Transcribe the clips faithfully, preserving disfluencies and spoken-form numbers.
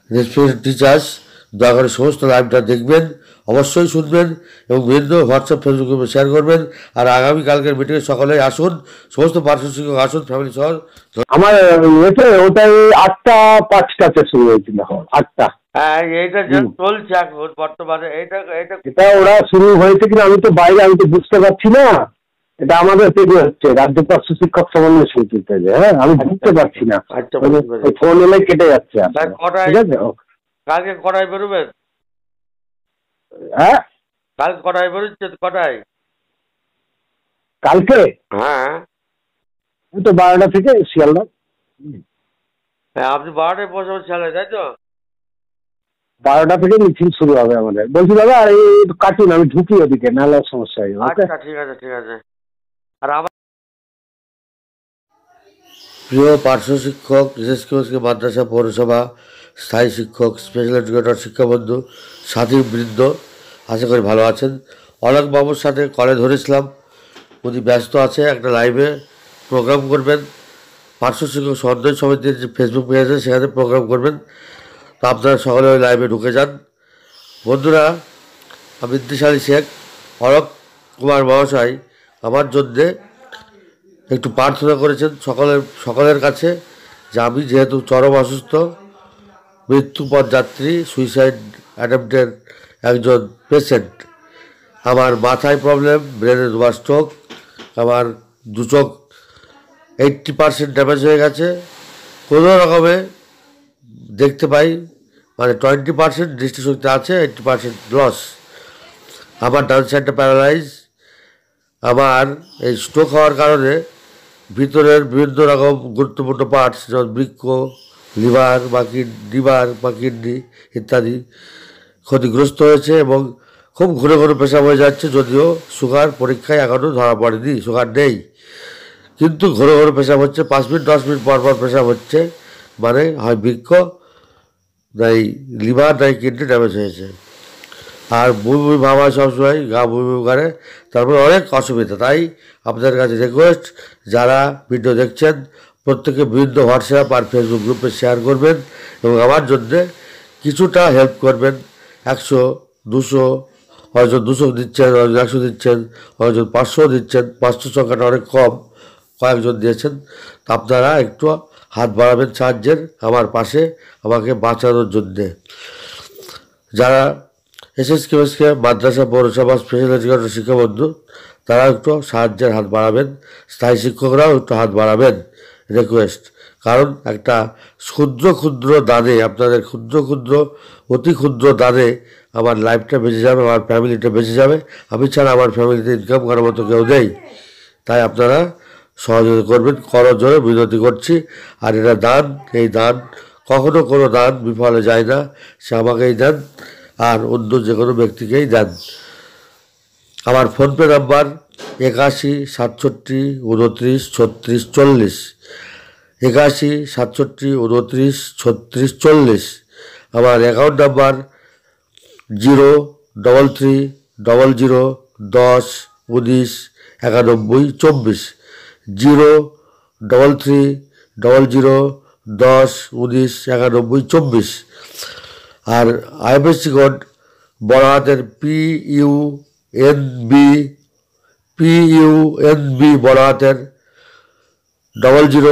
Respiratory teachers দয়া করে সমস্ত লাইভটা দেখবেন, অবশ্যই শুনবেন এবং বিভিন্ন হোয়াটসঅ্যাপ ফেসবুক গ্রুপে শেয়ার করবেন। আর আগামীকালকের মিটিংয়ে সকলেই আসুন, সমস্ত পার্শ্ব শিক্ষক আসুন ফ্যামিলি সহ। আমার এতে ওটাই আটটা পাঁচটাতে শুরু হয়েছিল, আটটা। হ্যাঁ, এইটা যা চলছে এখন বর্তমানে, এটা এটা এটা ওরা শুরু হয়েছে কিনা আমি তো বাইরে, আমি তো বুঝতে পারছি না। এটা আমাদের পেজে হচ্ছে রাজ্য পার্শ্ব শিক্ষক সমন্বয় সমিতির পেজে। হ্যাঁ, আমি বুঝতে পারছি না, ফোন এলে কেটে যাচ্ছে। ঠিক আছে, কালকে কটায় বেরোবেন? হ্যাঁ, কালকে কটায় বেরোচ্ছে? কটায় কালকে? হ্যাঁ, তো বারোটা থেকে শিয়ালদা। হ্যাঁ, আপনি বারোটায় পৌঁছাবেন শিয়ালদায়, তাই তো? বারোটা থেকে মিছিল শুরু হবে আমাদের। বলছি দাদা এই কাটুন, আমি ঢুকি ওদিকে, নাহলে সমস্যা হয়ে যাবে। আচ্ছা, ঠিক আছে ঠিক আছে। আর আমার প্রিয় পার্শ্ব শিক্ষক, বিশেষ করে মাদ্রাসা পৌরসভা স্থায়ী শিক্ষক, স্পেশাল এডুকেটর, শিক্ষাবন্ধু, সাথী বৃন্দ, আশা করি ভালো আছেন। অলোক বাবুর সাথে কলে ধরেছিলাম, উনি ব্যস্ত আছে, একটা লাইভে প্রোগ্রাম করবেন। পার্শ্ব শিক্ষক সমন্বয় সমিতির যে ফেসবুক পেজ আছে সেখানে প্রোগ্রাম করবেন। তো আপনারা সকলে ওই লাইভে ঢুকে যান। বন্ধুরা, আমি ইদ্রিস শেখ, অলোক কুমার মহাশয় আমার জন্যে একটু প্রার্থনা করেছেন সকলের সকলের কাছে যে আমি যেহেতু চরম অসুস্থ, মৃত্যুপথ যাত্রী, সুইসাইড অ্যাটেম্পটের একজন পেশেন্ট, আমার মাথায় প্রবলেম, ব্রেনে দুবার স্ট্রোক, আমার দু চোখ এইট্টি পার্সেন্ট ড্যামেজ হয়ে গেছে, কোনো রকমে দেখতে পাই, মানে টোয়েন্টি পার্সেন্ট দৃষ্টিশক্তি আছে, এইট্টি পার্সেন্ট লস। আমার ডান সাইডটা প্যারালাইজ। আমার এই স্ট্রোক হওয়ার কারণে ভিতরের বিভিন্ন রকম গুরুত্বপূর্ণ পার্টস যেমন বৃক্ক, লিভার বা লিভার বা কিডনি ইত্যাদি ক্ষতিগ্রস্ত হয়েছে এবং খুব ঘুরে ঘুরে পেশাব হয়ে যাচ্ছে। যদিও সুগার পরীক্ষায় এখনও ধরা পড়েনি, সুগার নেই, কিন্তু ঘুরে ঘুরে পেশাব হচ্ছে, পাঁচ মিনিট দশ মিনিট পর পর পেশাব হচ্ছে, মানে হয় বৃক্ক নাই লিভার নাই কিডনি ড্যামেজ হয়েছে। আর বমি বমি ভাব হয় সবসময়, গা বমি বমি করে, তারপরে অনেক অসুবিধা। তাই আপনাদের কাছে রিকোয়েস্ট, যারা ভিডিও দেখছেন প্রত্যেকে বিভিন্ন হোয়াটসঅ্যাপ আর ফেসবুক গ্রুপে শেয়ার করবেন এবং আমার জন্যে কিছুটা হেল্প করবেন। একশো দুশো হয়তো দুশো দিচ্ছেন, হয়তো একশো দিচ্ছেন, হয়তো পাঁচশো দিচ্ছেন, পাঁচশো সংখ্যাটা অনেক কম, কয়েকজন দিয়েছেন। তা আপনারা একটু হাত বাড়াবেন সাহায্যের আমার পাশে, আমাকে বাঁচানোর জন্যে। যারা এসএসকে এসকে মাদ্রাসা পৌরসভা স্পেশাল এডুকেটর শিক্ষাবন্ধু, তারা একটু সাহায্যের হাত বাড়াবেন, স্থায়ী শিক্ষকরাও একটু হাত বাড়াবেন, রিকোয়েস্ট। কারণ একটা ক্ষুদ্র ক্ষুদ্র দানে, আপনাদের ক্ষুদ্র ক্ষুদ্র অতি ক্ষুদ্র দানে আমার লাইফটা বেঁচে যাবে, আমার ফ্যামিলিটা বেঁচে যাবে। আমি ছাড়া আমার ফ্যামিলিতে ইনকাম করার মতো কেউ নেই। তাই আপনারা সহযোগিতা করবেন, করজোরে বিনতি করছি। আর এটা দান, এই দান কখনো কোনো দান বিফলে যায় না, সে আমাকেই দেন আর অন্য যে কোনো ব্যক্তিকেই দেন। আমার ফোনপে নাম্বার একাশি সাতষট্টি উনত্রিশ ছত্রিশ চল্লিশ, একাশি সাতষট্টি উনত্রিশ ছত্রিশ চল্লিশ। আমার account number zero double three double zero দশ উনিশ একানব্বই চব্বিশ, zero double three double zero দশ উনিশ একানব্বই চব্বিশ। আর আইএফএসসি কোড বড় হাতের P U N B, P U N B বড় হাতের double zero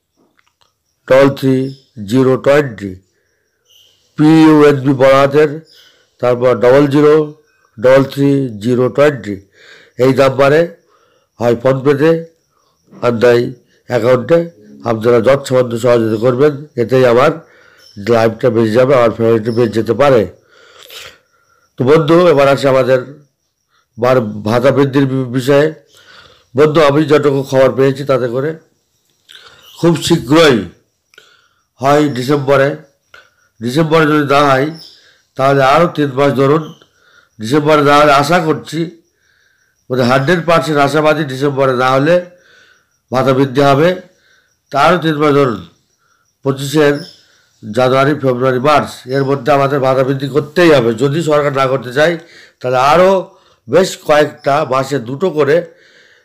double three zero twenty, P U N B বড় হাতের, তারপর double zero double three zero twenty. এই নাম্বারে হয় ফোনপেতে আর নয় অ্যাকাউন্টে আপনারা যৎসামান্য সহযোগিতা করবেন, এতেই আমার লাইফটা বেঁচে যাবে, আমার ফ্যামিলিটা বেঁচে যেতে পারে। তো বন্ধু, এবার আছে আমাদের বার ভাতা বৃদ্ধির বিষয়ে। বন্ধু, আমি যতটুকু খবর পেয়েছি তাতে করে খুব শীঘ্রই হয় ডিসেম্বরে, ডিসেম্বরে যদি না হয় তাহলে আরও তিন মাস ধরুন, ডিসেম্বরে না হলে আশা করছি, মানে হান্ড্রেড পার্সেন্ট আশাবাদী ডিসেম্বরে না হলে ভাতা বৃদ্ধি হবে। তারও তিন মাস ধরুন, পঁচিশের জানুয়ারি ফেব্রুয়ারি মার্চ এর মধ্যে আমাদের ভাতা বৃদ্ধি করতেই হবে। যদি সরকার না করতে চায় তাহলে আরও বেশ কয়েকটা মাসে দুটো করে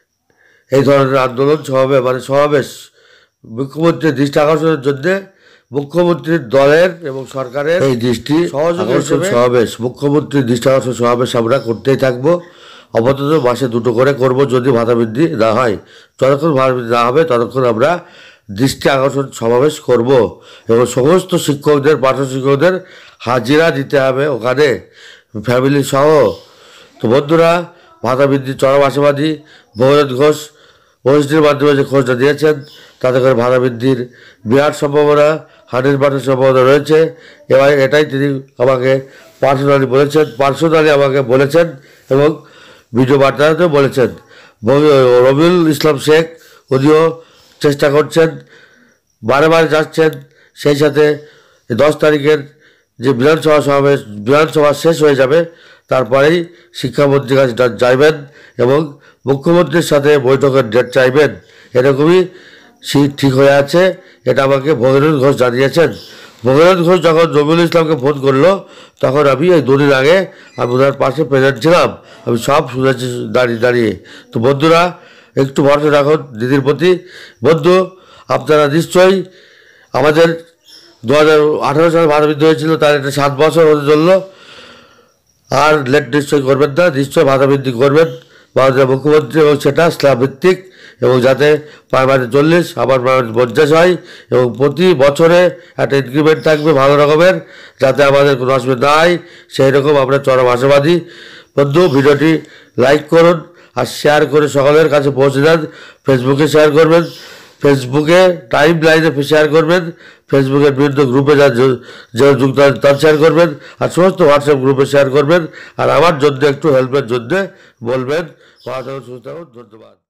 এই ধরনের আন্দোলন সমাবেশ, মানে সমাবেশ মুখ্যমন্ত্রীর দৃষ্টি আকর্ষণের জন্যে মুখ্যমন্ত্রীর দলের এবং সরকারের এই দৃষ্টি সহযোগী হিসেবে সমাবেশ, মুখ্যমন্ত্রীর দৃষ্টি আকর্ষণ সমাবেশ আমরা করতেই থাকবো। আপাতত মাসে দুটো করে করব যদি ভাতা বৃদ্ধি না হয়। যতক্ষণ ভাতা বৃদ্ধি না হবে ততক্ষণ আমরা দৃষ্টি আকর্ষণ সমাবেশ করব এবং সমস্ত শিক্ষকদের, পার্শ্ব শিক্ষকদের হাজিরা দিতে হবে ওখানে, ফ্যামিলি সহ। তো বন্ধুরা, ভাতা বৃদ্ধির চরম আশাবাদী ভগীরথ ঘোষ ওএসডির মাধ্যমে যে খোঁজটা দিয়েছেন তাতে করে ভাতা বৃদ্ধির বিরাট সম্ভাবনা, হান্ড্রেড পার্সেন্ট সম্ভাবনা রয়েছে। এবার এটাই তিনি আমাকে পার্সোনালি বলেছেন পার্সোনালি আমাকে বলেছেন এবং ভিডিও বার্তাতেও বলেছেন। রবিউল ইসলাম শেখ উনিও চেষ্টা করছেন, বারে বারে যাচ্ছেন। সেই সাথে দশ তারিখের যে বিধানসভা সমাবেশ, বিধানসভা শেষ হয়ে যাবে, তারপরেই শিক্ষামন্ত্রীর কাছে যাইবেন এবং মুখ্যমন্ত্রীর সাথে বৈঠকের ডেট চাইবেন। এরকমই সিট ঠিক হয়ে আছে, এটা আমাকে ভগীরথ ঘোষ জানিয়েছেন। ভগীরথ ঘোষ যখন রবিউল ইসলামকে ফোন করলো তখন আমি এই দুদিন আগে আমি ওনার পাশে প্রেজেন্ট ছিলাম, আমি সব শুনেছি দাঁড়িয়ে দাঁড়িয়ে। তো বন্ধুরা, একটু ভরসা রাখুন দিদির প্রতি। বন্ধু, আপনারা নিশ্চয়ই আমাদের দু হাজার আঠারো সালে ভাতা বৃদ্ধি হয়েছিল, তার একটা সাত বছর হতে চললো, আর লেট নিশ্চয়ই করবেন না, নিশ্চয়ই ভাতা বৃদ্ধি করবেন ভারতের মুখ্যমন্ত্রী, এবং সেটা স্ল্যাব ভিত্তিক, এবং যাতে প্রাইমারি চল্লিশ আবার প্রাইমারি পঞ্চাশ হয়, এবং প্রতি বছরে একটা ইনক্রিমেন্ট থাকবে ভালো রকমের, যাতে আমাদের কোনো অসুবিধা না হয়, সেই রকম আমরা চরম আশাবাদী। বন্ধু, ভিডিওটি লাইক করুন আর শেয়ার করে সকলের কাছে পৌঁছে দেন। ফেসবুকে শেয়ার করবেন, ফেসবুকে টাইম লাইনে শেয়ার করবেন, ফেসবুকের বিভিন্ন গ্রুপে যা যুক্ত তার শেয়ার করবেন, আর সমস্ত হোয়াটসঅ্যাপ গ্রুপে শেয়ার করবেন। আর আমার জন্য একটু হেল্পের জন্যে বলবেন। ভালো থাকুন, সুস্থ থাকুন, ধন্যবাদ।